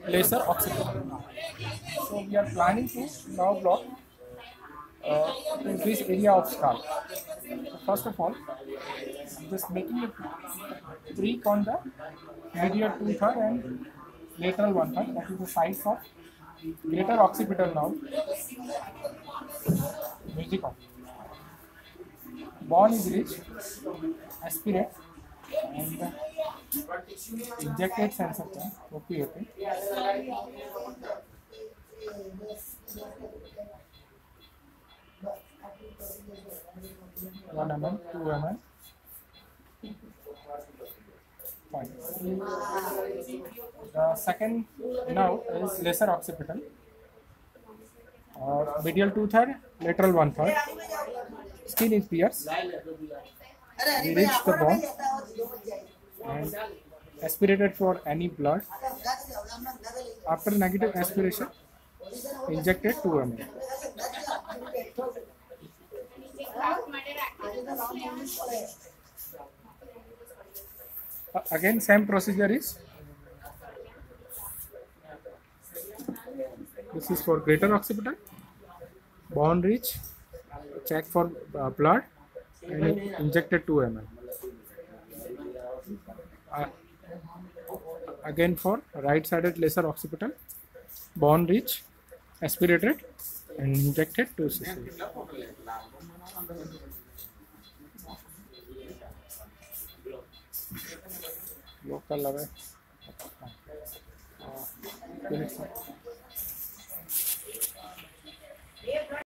laser occipital. So we are planning to now block to increase area of skull. So first of all, just making a creek on the medial 2/3 and lateral 1/3, that is the size of greater occipital now. Music on. Bone is rich, aspirate, and injected sensor can opiate. 1 mm, 2 mm, fine. The second now is lesser occipital. Medial 2/3, lateral 1/3. Skin is pierced. We reach the bone and aspirated for any blood. After negative aspiration, injected 2 ml. Again, same procedure is. This is for greater occipital. Bone reach, check for blood, and injected 2 ml. Again for right-sided lesser occipital, bone reach, aspirated, and injected 2 cc. Local level.